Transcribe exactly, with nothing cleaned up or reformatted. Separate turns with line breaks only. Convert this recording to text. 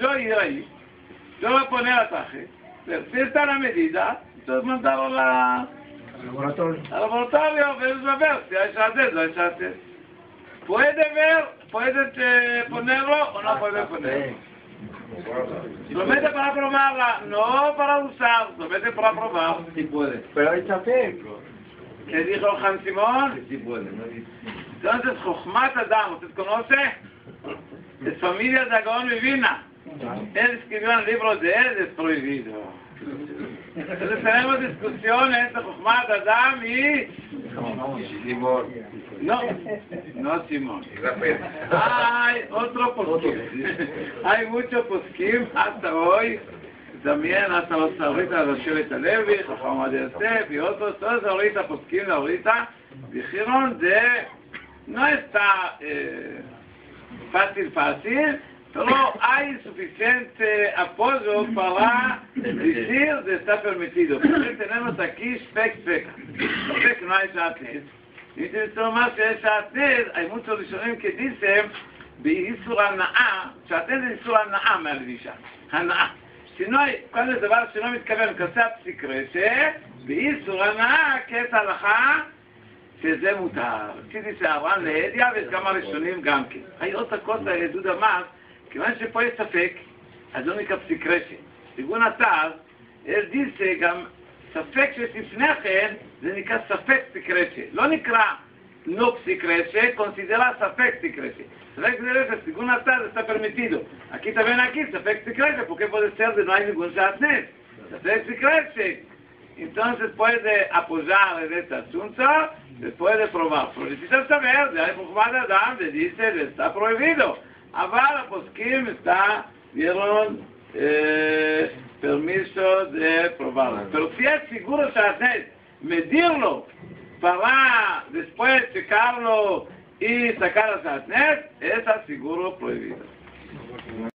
yo ir ahí, yo voy a poner ataje, ver si está la medida, entonces mandarlo a la...
al laboratorio.
Al laboratorio, ver, a ver si hay chaces, no hay chaces. Puede ver, puede eh, ponerlo o no puede ponerlo. Lo mete para probarla, no para usar, lo mete para probar.
Sí puede.
Pero hay chafé.
¿Qué dijo Han Simón?
Sí puede, no dice.
Entonces, Jochmat Adam, ¿usted conoce? Es familia de Gaón Vivina. Él escribió un libro de él, es prohibido. Entonces tenemos discusiones entre Jochmat Adam y...
Simón.
No, no Simón. Hay otro poskim. Hay mucho poskim hasta hoy. También hasta los ahorita los Shevet Alevi, Jajam Yosef y otros, todos ahorita poskim ahorita dijeron de no está eh, fácil fácil, pero hay suficiente apoyo para decir de está permitido. Porque tenemos aquí spek spek. Spek no hay shatet. Y si esto más que es shatet, hay muchos rishonim que dicen באיסור הנאה, שאתם זה איסור הנאה מהלבישה, הנאה. si no hay, cuando es דבר שלא מתכוון כסף סקרשה, באיסור הנאה כעת הלכה, שזה מותר. צידי שערן להדיה ויש כמה ראשונים גם כן. היו תקות לעדוד המס, כיוון שפה יש ספק, אז לא נקרא סקרשה. ארגון אתר, יש דיסה גם ספק שתפני כן, זה נקרא ספק סקרשה. לא נקרא no psicrece, considera safek psicrece. Safek psicrece, según Atar, está permitido. Aquí también aquí, safek psicrece, porque puede ser de no hay ningún shatnet. Safek psicrece. Entonces puede apoyar en este asunto, se puede probar. Pero necesita saber, de ahí Muhammad Adam le dice, le está prohibido. Ahora, pues, ¿quién está, dieron eh, permiso de probarlo? Pero si es seguro shatnet, medirlo, para después checarlo y sacar a Shatnet, es seguro prohibido.